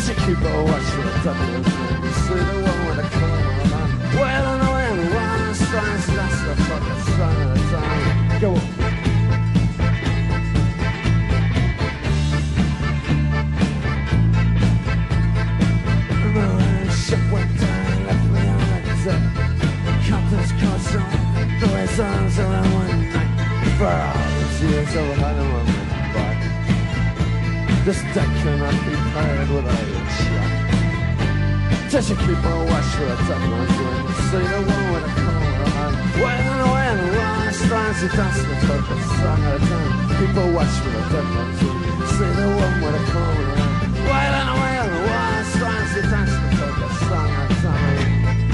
Does she keep her watch for the Dubliners? You see the one with the collar on. Well, and away and one and strange, that's the fucking song of the time. Go on. Ship went down, left me on the deck. Captain's cards on, threw his arms around one neck. For all the years I've had him on my back. This deck cannot be paired without a check. Does she keep on watch for a Dubliners when you see the one with a collar on? Wailing away and one strands who dance the Turkish song of the time. People watch for the Dubliners when you see the one with a collar on. Wailing away and one strands who dance the Turkish song of the time.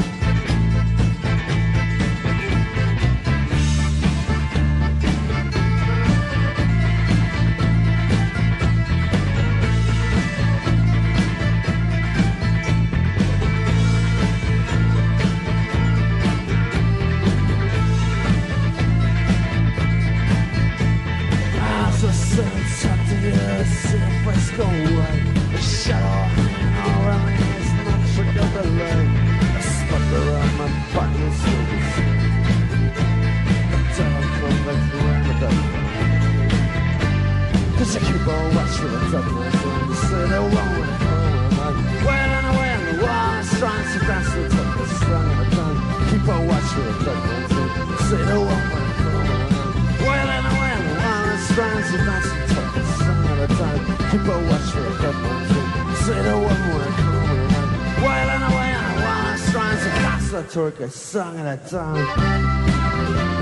Go away, a shadow hanging all around me. It's not trigger the leg. A spot around my back is silver. Down from the ground of the does she keep on watch for the Dubliners when you see the one with a collar on? Wailing away and the one is trying to dance the Turkish song of the time. Keep on watch for the Dubliners when you see the one with a collar on. Wailing away and the one is trying to dance the Turkish song of the time. Keep a watch for a Dubliners when say the one with a collar on. Wailing away and the one is trying to dance the Turkish song of the time.